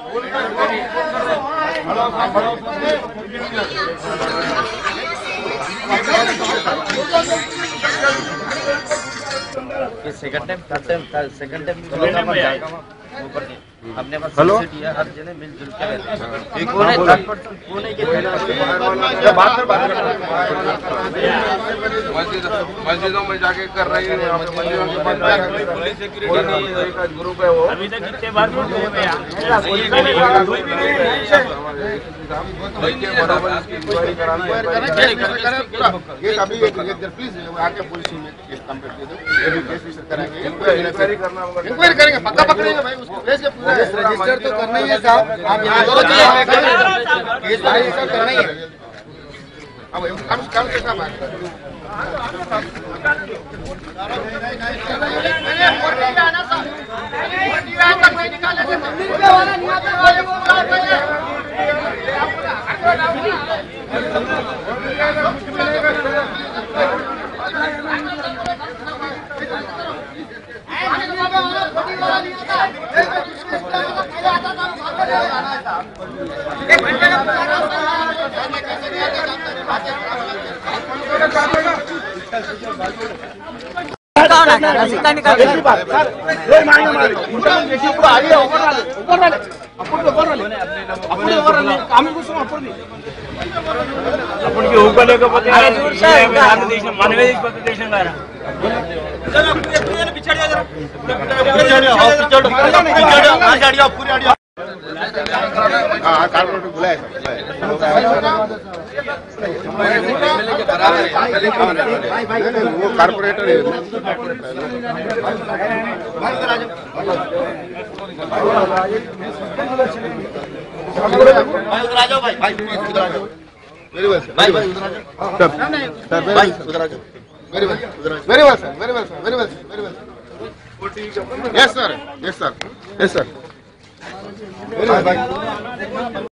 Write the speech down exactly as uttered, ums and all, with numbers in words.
ये second time third time second time ऊपर अपने पास सिटी है, हर जगह मिलजुल के रहते हैं। एक कोने थर्ड पर्सन कोने के बात बात मस्जिदों में जाके कर रही है, मंदिरों के पास पुलिस सिक्योरिटी नहीं है, एक ग्रुप है वो अभी तक कितने बार इंक्वायरी कराना इंक्वायरी करेंगे, पक्का पकड़ेंगे भाई उसको। रजिस्टर तो करना ही है साहब, आप यहाँ केस रजिस्टर करना ही है। अब काम काम कैसा बात అప్పటికి ఊపలేకపోతే మనమే తీసుకొస్తే దేశం గారా कारपोरेटर बुलाया वो कारपोरेटर है very well sir, very well very well sir, very well sir, very well very well yes sir, yes sir, yes sir.